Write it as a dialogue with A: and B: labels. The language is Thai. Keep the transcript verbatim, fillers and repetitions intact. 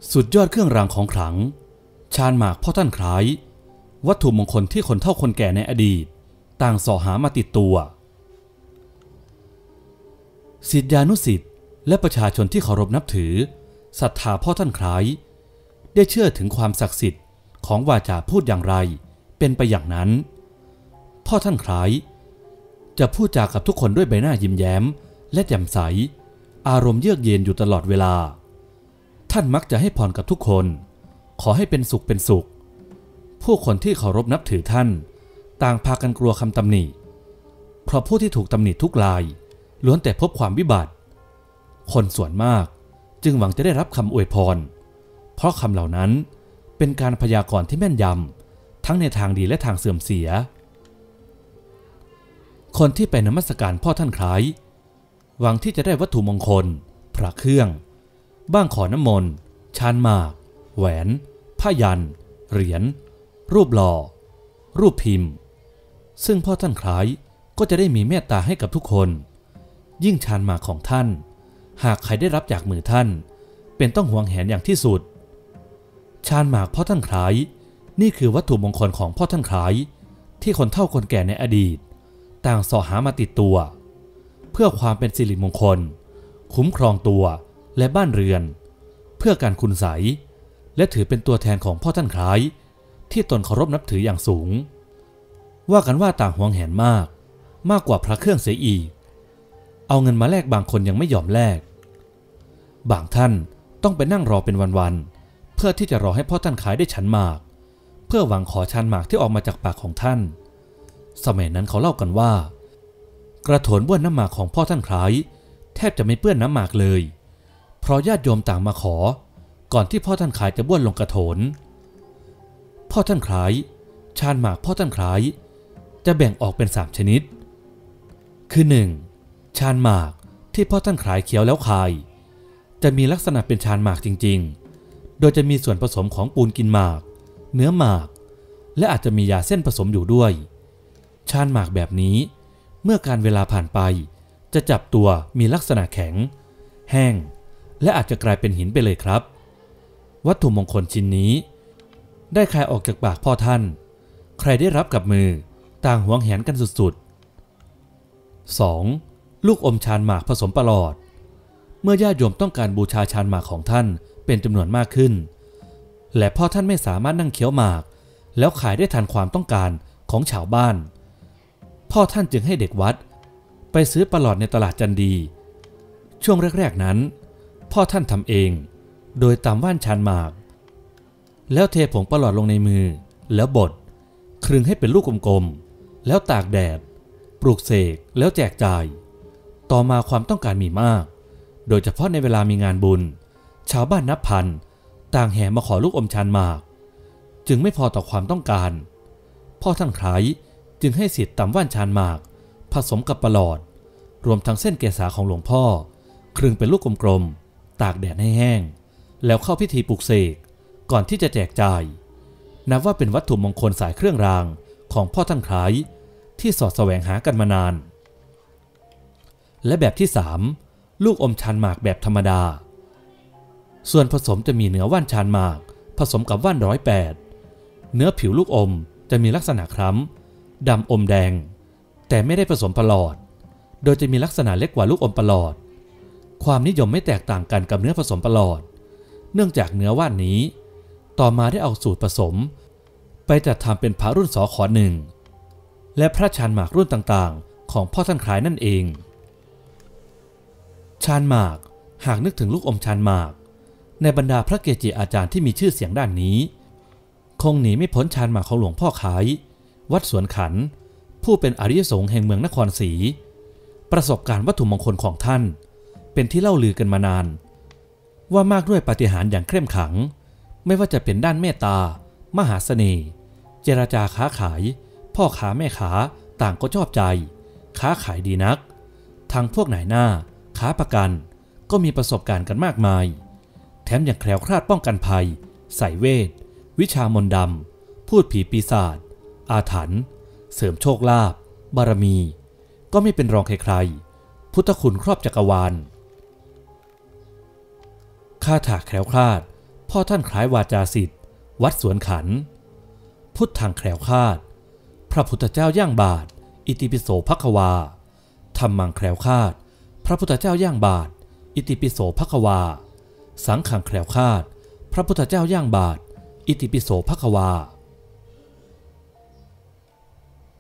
A: สุดยอดเครื่องรางของขลังชาญหมากพ่อท่านคล้ายวัตถุมงคลที่คนเฒ่าคนแก่ในอดีตต่างส่อหามาติดตัวศิษยานุศิษย์และประชาชนที่เคารพนับถือศรัทธาพ่อท่านคล้ายได้เชื่อถึงความศักดิ์สิทธิ์ของวาจาพูดอย่างไรเป็นไปอย่างนั้นพ่อท่านคล้ายจะพูดจากับทุกคนด้วยใบหน้ายิ้มแย้มและแจ่มใสอารมณ์เยือกเย็นอยู่ตลอดเวลาท่านมักจะให้พรกับทุกคนขอให้เป็นสุขเป็นสุขผู้คนที่เคารพนับถือท่านต่างพากันกลัวคำตำหนิเพราะผู้ที่ถูกตำหนิทุกรายล้วนแต่พบความวิบัติคนส่วนมากจึงหวังจะได้รับคำอวยพรเพราะคำเหล่านั้นเป็นการพยากรณ์ที่แม่นยำทั้งในทางดีและทางเสื่อมเสียคนที่ไปนมัสการพ่อท่านคล้ายหวังที่จะได้วัตถุมงคลพระเครื่องบ้างขอน้ำมนต์ชานหมากแหวนผ้ายันเหรียญรูปหล่อรูปพิมพ์ซึ่งพ่อท่านคล้ายก็จะได้มีเมตตาให้กับทุกคนยิ่งชานหมากของท่านหากใครได้รับจากมือท่านเป็นต้องหวงแหนอย่างที่สุดชานหมากพ่อท่านคล้ายนี่คือวัตถุมงคลของพ่อท่านคล้ายที่คนเฒ่าคนแก่ในอดีตต่างส่อหามาติดตัวเพื่อความเป็นสิริมงคลคุ้มครองตัวและบ้านเรือนเพื่อการคุณไสยและถือเป็นตัวแทนของพ่อท่านคล้ายที่ตนเคารพนับถืออย่างสูงว่ากันว่าต่างหวงแหนมากมากกว่าพระเครื่องเสียอีกเอาเงินมาแลกบางคนยังไม่ยอมแลกบางท่านต้องไปนั่งรอเป็นวันๆเพื่อที่จะรอให้พ่อท่านคล้ายได้ฉันหมากเพื่อหวังขอชันหมากที่ออกมาจากปากของท่านสมัยนั้นเขาเล่ากันว่ากระโถนบ้วนน้ำหมากของพ่อท่านคล้ายแทบจะไม่เปื้อนน้ำหมากเลยเพราะญาติโยมต่างมาขอก่อนที่พ่อท่านคล้ายจะบ้วนลงกระโถนพ่อท่านคล้ายชานหมากพ่อท่านคล้ายจะแบ่งออกเป็นสามชนิดคือหนึ่งชานหมากที่พ่อท่านคล้ายเคี้ยวแล้วคายจะมีลักษณะเป็นชานหมากจริงๆโดยจะมีส่วนผสมของปูนกินหมากเนื้อหมากและอาจจะมียาเส้นผสมอยู่ด้วยชานหมากแบบนี้เมื่อการเวลาผ่านไปจะจับตัวมีลักษณะแข็งแห้งและอาจจะกลายเป็นหินไปเลยครับวัตถุมงคลชิ้นนี้ได้คายออกจากปากพ่อท่านใครได้รับกับมือต่างหวงแหนกันสุดๆ สอง. ลูกอมชานหมากผสมประหลอดเมื่อญาติโยมต้องการบูชาชานหมากของท่านเป็นจำนวนมากขึ้นและพ่อท่านไม่สามารถนั่งเคี้ยวหมากแล้วขายได้ทันความต้องการของชาวบ้านพ่อท่านจึงให้เด็กวัดไปซื้อประหลอดในตลาดจันดีช่วงแรกๆนั้นพ่อท่านทำเองโดยตำว่านชานหมากแล้วเทผงประหลอดลงในมือแล้วบดคลึงให้เป็นลูกกลมๆแล้วตากแดดปลูกเสกแล้วแจกจ่ายต่อมาความต้องการมีมากโดยเฉพาะในเวลามีงานบุญชาวบ้านนับพันต่างแห่มาขอลูกอมชานหมากจึงไม่พอต่อความต้องการพ่อท่านคล้ายจึงให้ศิษย์ตำว่านชานหมากผสมกับประหลอดรวมทั้งเส้นเกษาของหลวงพ่อคลึงเป็นลูกกลมๆตากแดดให้แห้งแล้วเข้าพิธีปลุกเสกก่อนที่จะแจกจ่ายนับว่าเป็นวัตถุมงคลสายเครื่องรางของพ่อท่านคล้ายที่สอดแสวงหากันมานานและแบบที่สามลูกอมชานหมากแบบธรรมดาส่วนผสมจะมีเนื้อว่านชานหมากผสมกับว่านร้อยแปดเนื้อผิวลูกอมจะมีลักษณะคล้ำดำอมแดงแต่ไม่ได้ผสมประหลอดโดยจะมีลักษณะเล็กกว่าลูกอมประหลอดความนิยมไม่แตกต่างกันกับเนื้อผสมประหลอดเนื่องจากเนื้อว่านนี้ต่อมาได้เอาสูตรผสมไปจัดทำเป็นพระรุ่นสขหนึ่งและพระชานหมากรุ่นต่างๆของพ่อท่านคล้ายนั่นเองชานหมากหากนึกถึงลูกอมชานหมากในบรรดาพระเกจิอาจารย์ที่มีชื่อเสียงด้านนี้คงหนีไม่พ้นชานหมากของหลวงพ่อคล้ายวัดสวนขันผู้เป็นอริยสงฆ์แห่งเมืองนครศรีประสบการณ์วัตถุมงคลของท่านเป็นที่เล่าลือกันมานานว่ามากด้วยปาฏิหาริย์อย่างเข้มขังไม่ว่าจะเป็นด้านเมตตามหาเสน่ห์เจรจาค้าขายพ่อค้าแม่ค้าต่างก็ชอบใจค้าขายดีนักทางพวกนายหน้าค้าประกันก็มีประสบการณ์กันมากมายแถมยังแคล้วคลาดป้องกันภัยใส่เวทวิชามนต์ดำพูดผีปีศาจอาถรรพ์เสริมโชคลาภบารมีก็ไม่เป็นรองใครๆพุทธคุณครอบจักรวาลคาถาแคล้วคลาดพ่อท่านคล้ายวาจาสิทธิ์วัดสวนขันพุทธังแคล้วคลาดพระพุทธเจ้าย่างบาทอิติปิโสภควาธัมมังแคล้วคลาดพระพุทธเจ้าย่างบาทอิติปิโสภควาสังฆังแคล้วคลาดพระพุทธเจ้าย่างบาทอิติปิโสภควา